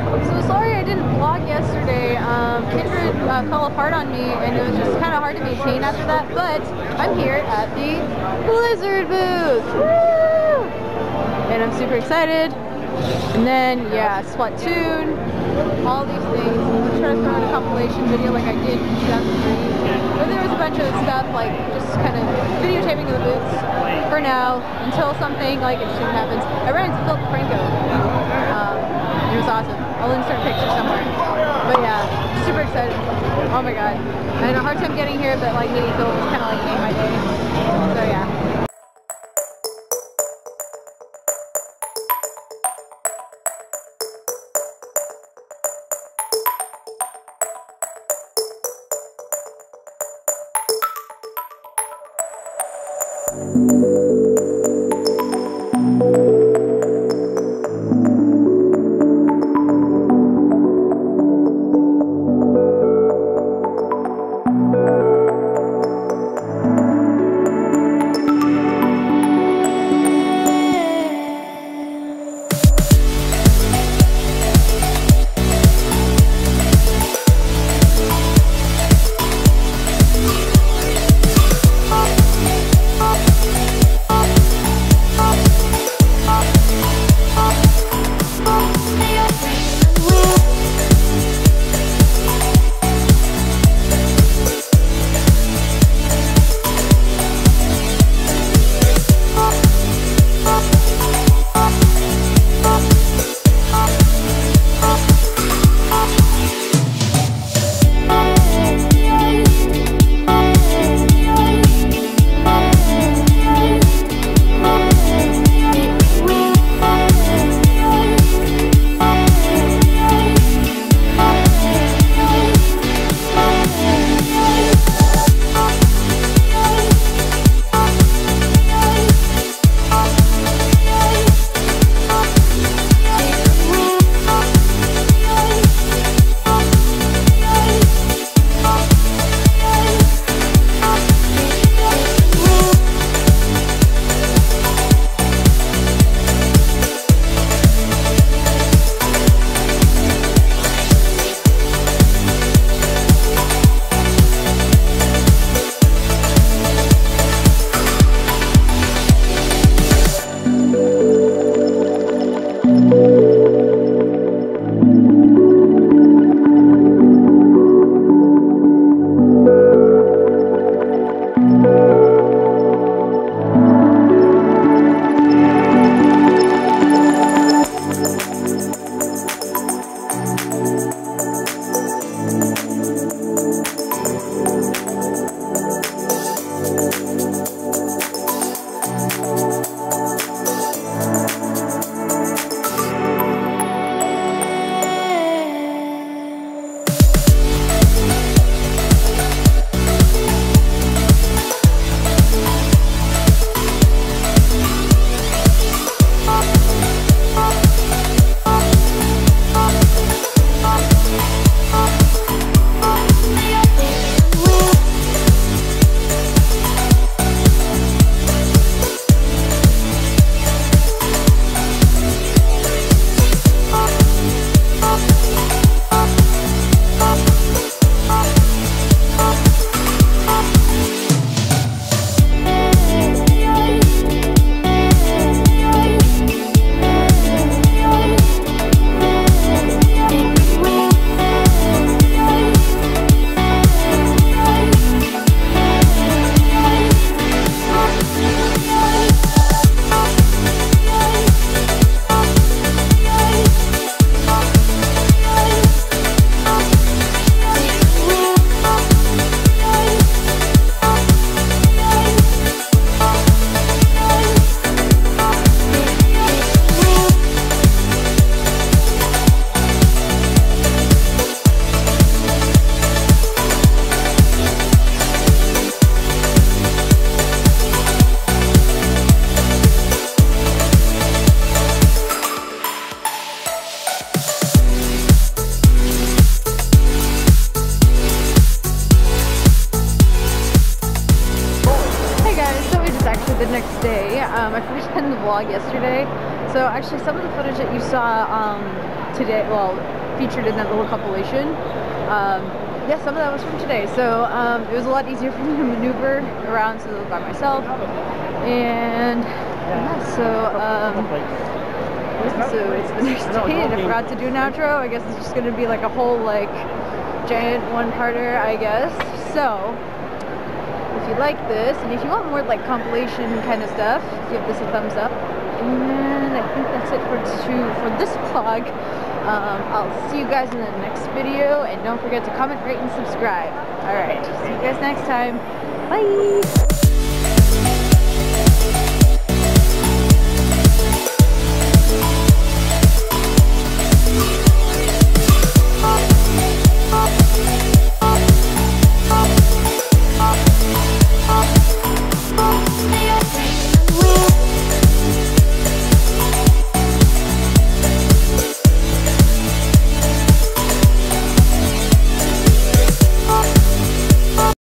So sorry I didn't vlog yesterday. Kindred fell apart on me and it was just kind of hard to maintain after that, but I'm here at the Blizzard booth! Woo! And I'm super excited. And then, yeah, Splatoon, all these things. I'm trying to throw in a compilation video like I did in 2003. But there was a bunch of stuff like just kind of videotaping of the booths for now until something like interesting happens. I ran into Philip Franco. It was awesome. I'll insert a picture somewhere. But yeah, super excited. Oh my god. I had a hard time getting here, but like meeting Phil was kind of like made my day. So yeah. today. I forgot to end the vlog yesterday. So actually some of the footage that you saw today, well, featured in that little compilation, yeah, some of that was from today. So it was a lot easier for me to maneuver around by myself. And yeah, so it's the next day and I forgot to do an outro. I guess it's just gonna be like a whole like giant one-parter, I guess. So if you like this and if you want more like compilation kind of stuff, give this a thumbs up. And I think that's it for this vlog. I'll see you guys in the next video, and don't forget to comment, rate, and subscribe. Alright, see you guys next time. Bye!